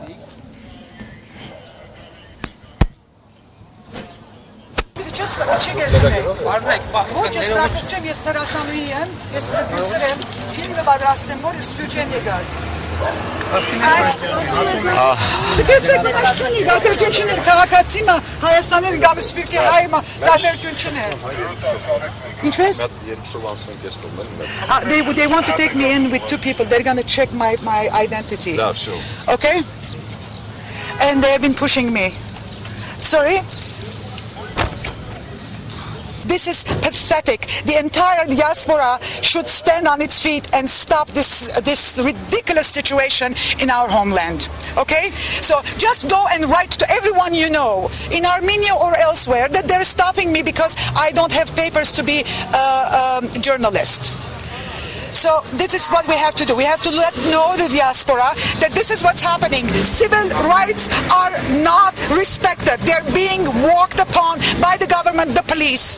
Voce strategem jest teraz Anujem, jest producerem, filmy badrastem Morris Fujianigat. Zgadzam się na czynnik, a pertünçiner kahakatsima, Hayastan'ın gabisfirki hayma, da pertünçiner. Interest? They want to take me in with two people. They're going to check my identity. Yeah, sure. Okay? And they've been pushing me. Sorry? This is pathetic. The entire diaspora should stand on its feet and stop this ridiculous situation in our homeland. Okay? So just go and write to everyone you know, in Armenia or elsewhere, that they're stopping me because I don't have papers to be a journalist. So this is what we have to do. We have to let know the diaspora that this is what's happening. Civil rights are not respected. They're being walked upon by the government, the police.